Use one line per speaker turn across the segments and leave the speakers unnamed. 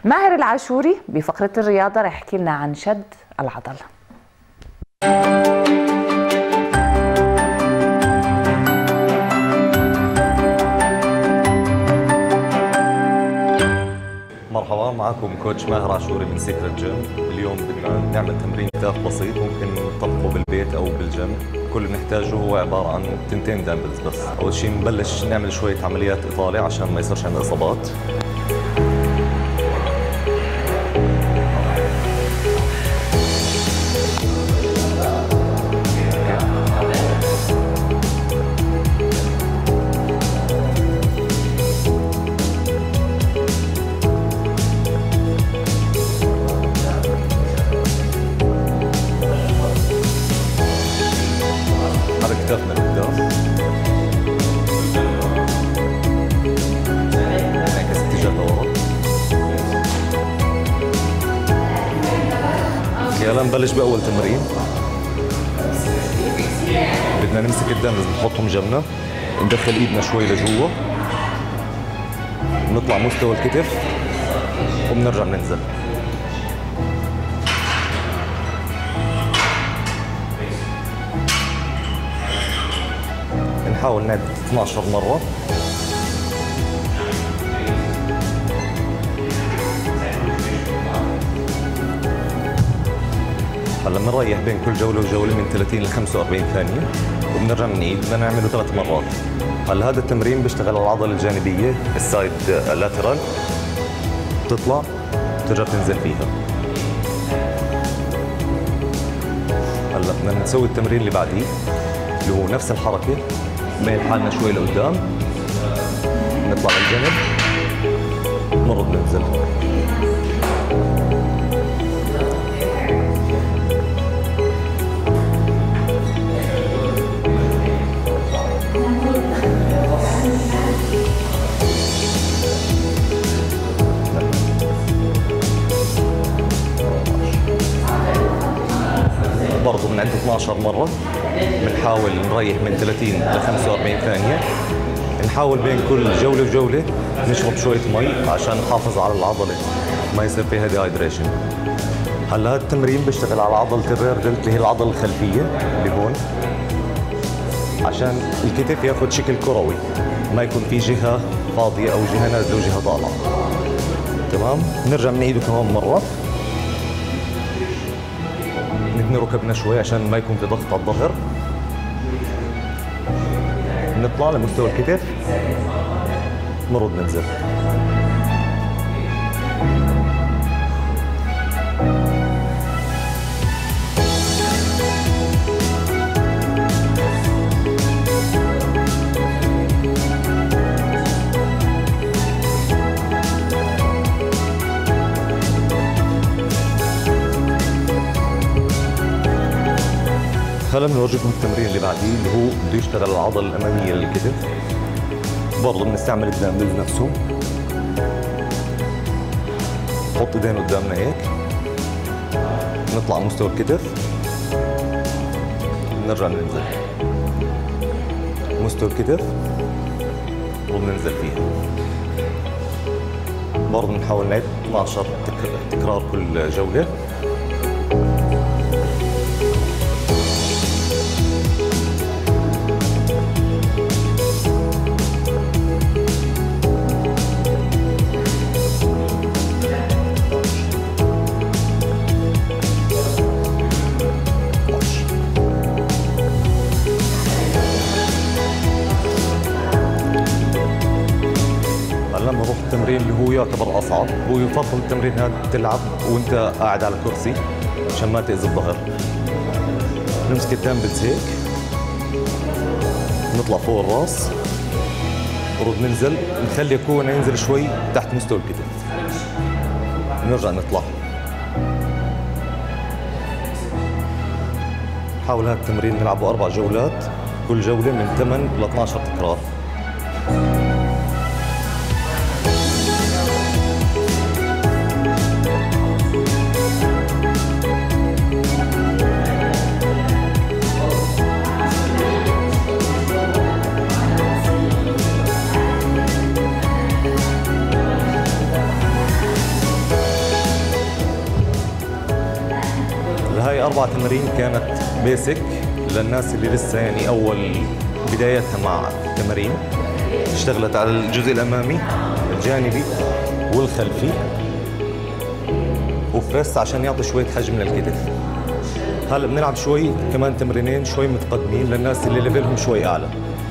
ماهر العاشوري بفقرة الرياضة رح يحكي لنا عن شد العضل.
مرحبا، معكم كوتش ماهر عاشوري من سيكرت جيم. اليوم بدنا نعمل تمرين كتاف بسيط ممكن نطبقه بالبيت او بالجيم. كل اللي نحتاجه هو عباره عن 2 دامبلز بس. اول شيء نبلش نعمل شويه عمليات اطاله عشان ما يصيرش عندنا اصابات. كتافنا لقدام، نعكس اتجاه لورا. يلا نبلش بأول تمرين. بدنا نمسك الدامبلز نحطهم جنبنا، ندخل ايدنا شوي لجوا، نطلع مستوى الكتف وبنرجع ننزل. نحاول نعد 12 مرة. هلا بنريح بين كل جولة وجولة من 30 ل 45 ثانية وبنرجع نعيد. بدنا نعمله 3 مرات. هلا هذا التمرين بيشتغل على العضلة الجانبية السايد لاترال، تطلع ترجع تنزل فيها. هلا بدنا نسوي التمرين اللي بعديه اللي هو نفس الحركة، نميل حالنا شوي لقدام، نطلع للجنب، نرد ننزل. برضه بنعد 12 مرة. بنحاول نريح من 30 ل 45 ثانية. نحاول بين كل جولة وجولة نشرب شوية مي عشان نحافظ على العضلة ما يصير فيها ديهايدريشن. هلا هذا التمرين بيشتغل على عضلة الرير دلت اللي هي العضلة الخلفية اللي هون، عشان الكتف ياخذ شكل كروي، ما يكون في جهة فاضية أو جهة نازلة وجهة طالعة. تمام؟ نرجع نعيده كمان مرة. نثني ركبنا شوي عشان ما يكون في ضغط على الظهر. نطلع لمستوى الكتف، نرد ننزل. هلا بنورجيكم التمرين اللي بعديه اللي هو بده يشتغل العضله الاماميه للكتف. برضه بنستعمل الدامبلز نفسه. نحط ايدينا قدامنا هيك، نطلع مستوى الكتف، نرجع ننزل مستوى الكتف وبننزل فيها. برضه بنحاول نعد 12 تكرار كل جوله. لما نروح التمرين اللي هو يعتبر اصعب، هو يفضل التمرين هذا تلعب وانت قاعد على كرسي عشان ما تاذي الظهر. نمسك الدامبلز هيك، نطلع فوق الراس، نرد ننزل، نخلي كوعنا ينزل شوي تحت مستوى الكتف، نرجع نطلع. نحاول هذا التمرين نلعبه 4 جولات، كل جولة من 8 ل 12 تكرار. 4 تمارين كانت بيسك للناس اللي لسه يعني أول بدايتها مع التمارين. اشتغلت على الجزء الأمامي الجانبي والخلفي، وبريس عشان يعطي شوية حجم للكتف. هلا بنلعب شوي كمان تمرينين شوي متقدمين للناس اللي ليفلهم شوي أعلى.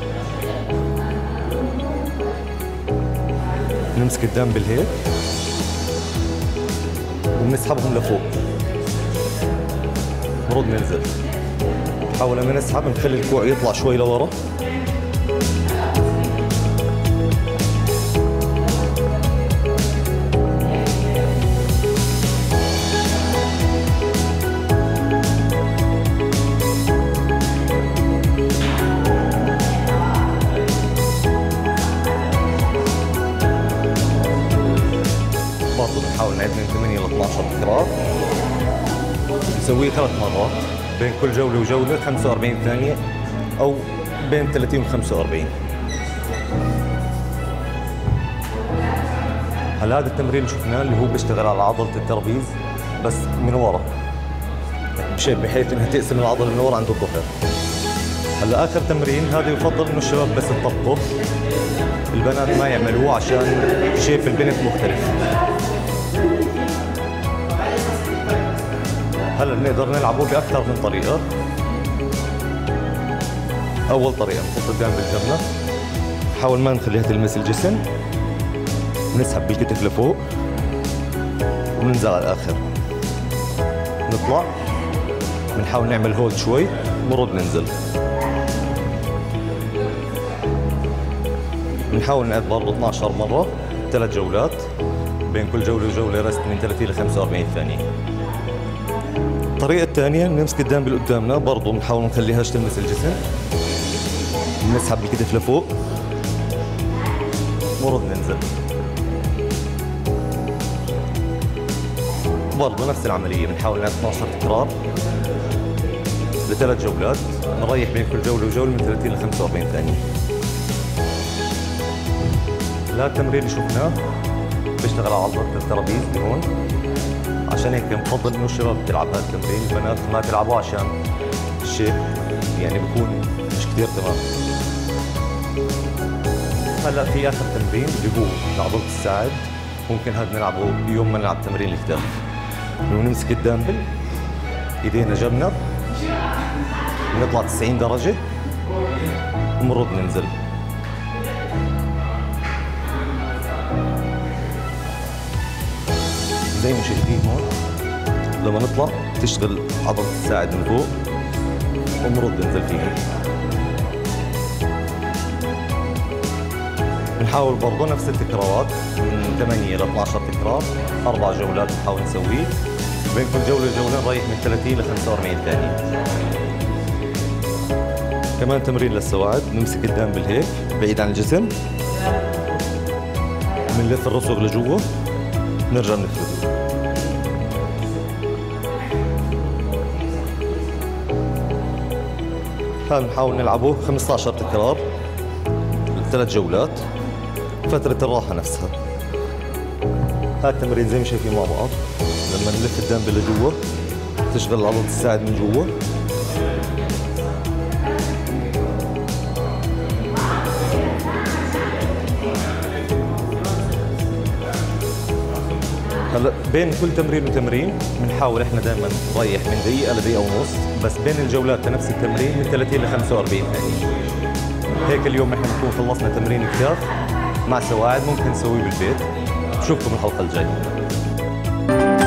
نمسك الدمبل هيك وبنسحبهم لفوق، نرد ننزل. نحاول لما نسحب نخلي الكوع يطلع شوي لورا. برضه بنحاول نعد من 8 ل 12 تكرار، نسويه 3 مرات بين كل جولة وجولة 45 ثانية أو بين 30 و 45. هلا هذا التمرين اللي شفناه اللي هو بيشتغل على عضلة الترابيز بس من ورا، بشيء بحيث انها تقسم العضلة من ورا عند الظهر. هلا آخر تمرين هذا يفضل انه الشباب بس يطبقوا، البنات ما يعملوه عشان شيب البنت مختلف. هلا بنقدر نلعبه بأكثر من طريقة. أول طريقة نحط الدمبل جنبنا، نحاول ما نخليها تلمس الجسم، نسحب بالكتف لفوق وننزل على الآخر، نطلع بنحاول نعمل هولد شوي ونرد ننزل. بنحاول نعد برضه 12 مرة 3 جولات، بين كل جولة وجولة رست من 30 ل 45 ثانية. الطريقة الثانية نمسك الدمبل قدامنا برضه بنحاول ما نخليهاش تلمس الجسم، بنسحب الكتف لفوق ونرد ننزل. برضه نفس العملية بنحاول نعد 12 تكرار ل3 جولات، نريح بين كل جولة وجولة من 30 ل 45 ثانية. لا التمرين اللي شفناه بيشتغل على عضلة الترابيز هون، عشان هيك بفضل انه الشباب تلعب هذا التمرين، البنات ما تلعبوه عشان الشيب يعني بيكون مش كثير تمام. هلا في اخر تمرين اللي هو لعضلة الساعد، ممكن هذا نلعبه يوم ما نلعب تمرين الكتاف. نمسك الدمبل ايدينا جنبنا، نطلع 90 درجة ونرد ننزل. زي ما شايفين هون لما نطلع تشتغل عضلة الساعد من فوق ونرد ننزل فيها. بنحاول برضه نفس التكرارات من 8 ل 12 تكرار، 4 جولات بنحاول نسويه، بين كل جولة وجولة نريح من 30 ل 45 ثانية. كمان تمرين للسواعد، نمسك الدمبل هيك بعيد عن الجسم، بنلف الرسغ لجوا نرجع نفرده. هذا بنحاول نلعبه 15 تكرار 3 جولات، فترة الراحة نفسها. هذا التمرين زي ما شايفين مع بعض، لما نلف الدمبل لجوا تشغل عضلة الساعد من جوا. هلا بين كل تمرين وتمرين بنحاول احنا دائما نريح من دقيقة لدقيقة ونص، بس بين الجولات لنفس التمرين من 30 ل 45 ثانية. هيك اليوم احنا بنكون خلصنا تمرين كتاف مع سواعد، ممكن نسويه بالبيت. بشوفكم الحلقة الجاية.